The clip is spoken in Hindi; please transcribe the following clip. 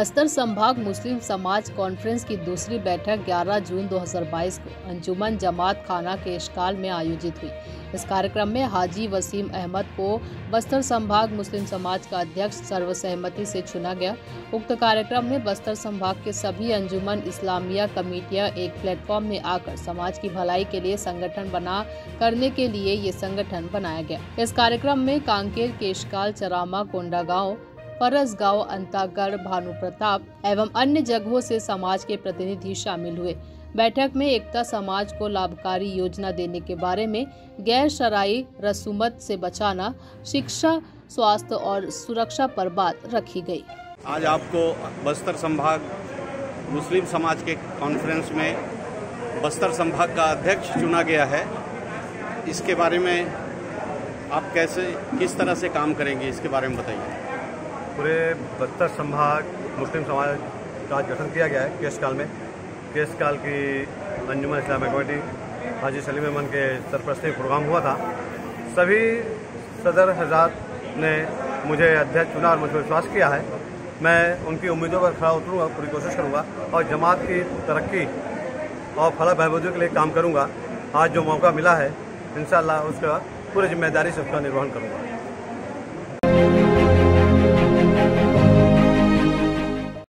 बस्तर संभाग मुस्लिम समाज कॉन्फ्रेंस की दूसरी बैठक 11 जून 2022 को अंजुमन जमात खाना के इश्काल में आयोजित हुई। इस कार्यक्रम में हाजी वसीम अहमद को बस्तर संभाग मुस्लिम समाज का अध्यक्ष सर्वसहमति से चुना गया। उक्त कार्यक्रम में बस्तर संभाग के सभी अंजुमन इस्लामिया कमेटियां एक प्लेटफॉर्म में आकर समाज की भलाई के लिए संगठन बना करने के लिए ये संगठन बनाया गया। इस कार्यक्रम में कांकेर, केशकाल, चरामा, कोंडागांव, फरस गांव, अंतागढ़, भानु प्रताप एवं अन्य जगहों से समाज के प्रतिनिधि शामिल हुए। बैठक में एकता समाज को लाभकारी योजना देने के बारे में, गैर शरई रसूमत से बचाना, शिक्षा, स्वास्थ्य और सुरक्षा पर बात रखी गई। आज आपको बस्तर संभाग मुस्लिम समाज के कॉन्फ्रेंस में बस्तर संभाग का अध्यक्ष चुना गया है। इसके बारे में आप किस तरह से काम करेंगे, इसके बारे में बताइए। पूरे बस्तर संभाग मुस्लिम समाज का गठन किया गया है। केशकाल की अंजुमन इस्लामिया कमेटी हाजी सलीम अहमद के सरपरस्ती में प्रोग्राम हुआ था। सभी सदर हजरात ने मुझे अध्यक्ष चुना और मुझे विश्वास किया है। मैं उनकी उम्मीदों पर खरा उतरूँगा, पूरी कोशिश करूँगा और जमात की तरक्की और फलाह बहबूदी के लिए काम करूँगा। आज जो मौका मिला है इंशाअल्लाह उसका पूरी जिम्मेदारी से उसका निर्वहन करूँगा।